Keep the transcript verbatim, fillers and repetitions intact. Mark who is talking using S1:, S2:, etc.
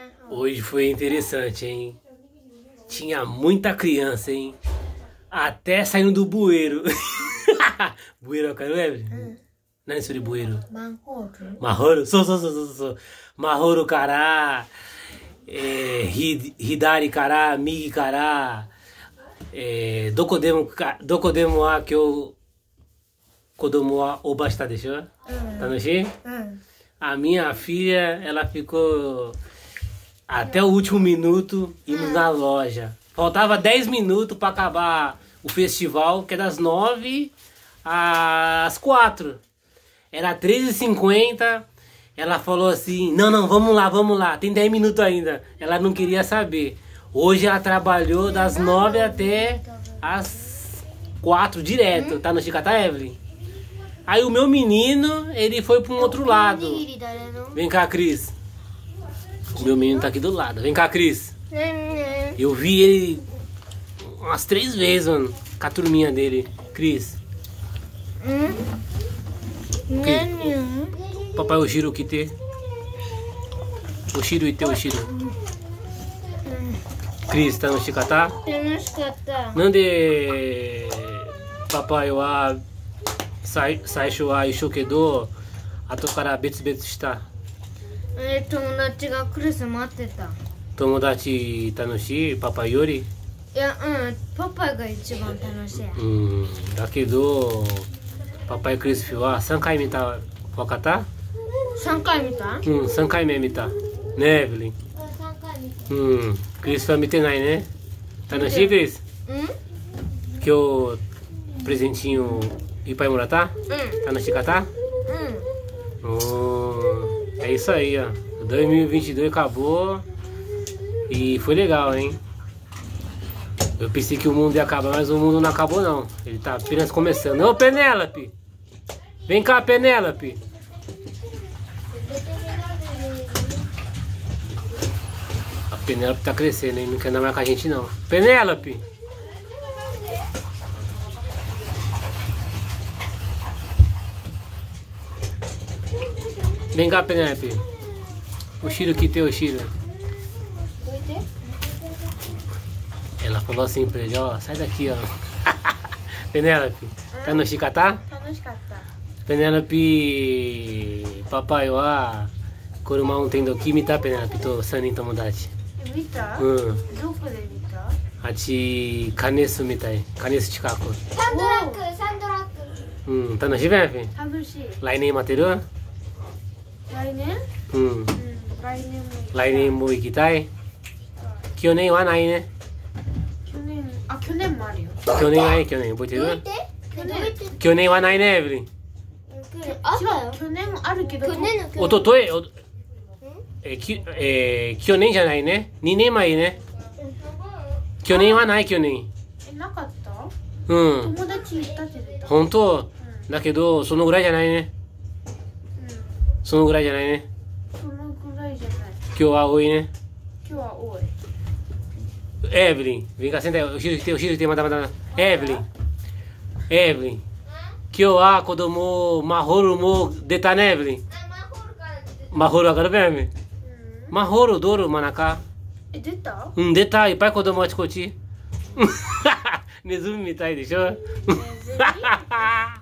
S1: Hoje foi interessante, hein? Tinha muita criança, hein? Até saindo do bueiro. Bueiro é o cara, lembra? Não é isso de bueiro?
S2: Mahoro.
S1: Mahoro? Sou, sou, sou, sou, sou. Mahoro Kará, é, Hidari Kará, Migi Kará, é, Dokodemo, Dokodemo wa kyou Kodomo wa obashita desho? Tá no G? A minha filha, ela ficou até o último minuto indo na loja. Faltava dez minutos para acabar o festival, que é das nove às quatro. Era treze e cinquenta. Ela falou assim, não, não, vamos lá, vamos lá. Tem dez minutos ainda. Ela não queria saber. Hoje ela trabalhou das nove até as quatro direto. Tá no Chicatá, Evelyn? Aí o meu menino, ele foi para um outro lado. Vem cá, Cris. O meu menino tá aqui do lado. Vem cá, Cris. Eu vi ele umas três vezes, mano. Com a turminha dele. Cris. O papai Oshiro o Kite. Oshiro Ite Oshiro. Cris, tá no Chicatá? Nande papai wa saisho wa isho kedo ato kara betsu betsu shita.
S2: 友達がクリス待ってた。
S1: 友達楽しいパパより。
S2: いや、うん、パパが一番楽しい。
S1: うん、だけどパパイクリスピはさんかい見た。わかった？
S2: さんかい見た？
S1: うん、さんかいめ見た。ねえ、エブリン。
S2: さんかい見た。
S1: うん、クリスは見てないね。楽しいクリス。
S2: うん？
S1: 今日プレゼンチンをいっぱいもらった？
S2: うん。
S1: 楽しかった？
S2: うん。
S1: Oh, é isso aí, ó. dois mil e vinte e dois acabou e foi legal, hein? Eu pensei que o mundo ia acabar, mas o mundo não acabou não. Ele tá apenas começando. Ô, Penélope! Vem cá, Penélope! A Penélope tá crescendo, hein? Não quer andar mais com a gente não. Penélope! Vem cá, Penélope. O Shiro que tem o Shiro. Ela falou assim pra ele, ó, sai daqui, ó. Penélope, tá no Chicatá?
S2: Tá no Chicatá.
S1: Penélope, papai wa kuruma unten doki mita, Penélope, to san nin tomodachi.
S2: Mita?
S1: Um.
S2: Doko de mita?
S1: Achi kanesu mitai. Kanesu chikaku.
S2: Sandoraku, Sandoraku.
S1: Um, tá no Penélope?
S2: Tanushii.
S1: Lainei materu?
S2: 来年？
S1: うん。
S2: うん、来年も行きたい。
S1: 来年も行きたい。去年はないね。
S2: 去年、あ、去年もあるよ。
S1: 去年ない去年覚えてる？
S2: 去年、
S1: 去年はないね、エブリン。
S2: あったよ。去年あるけど、去年の
S1: おととい、おえーきえー去年じゃないね。にねんまえね。去年はない去年。
S2: え、なかった？
S1: うん。
S2: 友達行ったって言ってた。
S1: 本当？だけど、そのぐらいじゃないね。そのぐらいじゃないね。
S2: そのぐらいじゃない。
S1: 今日は多いね。
S2: 今日は多い。
S1: エブリン、vem cá, senta aí. O Shiro que tem, o Shiro que tem, manda, manda. Evelyn, Evelyn. 今日は子供マホルも出たね、エブリン。マホルわかるべ、エブリン。マホルドルマナカ。
S2: え、出た？
S1: うん、出た。いっぱい子供あちこち。ネズミみたいでしょ。
S2: ネズミ？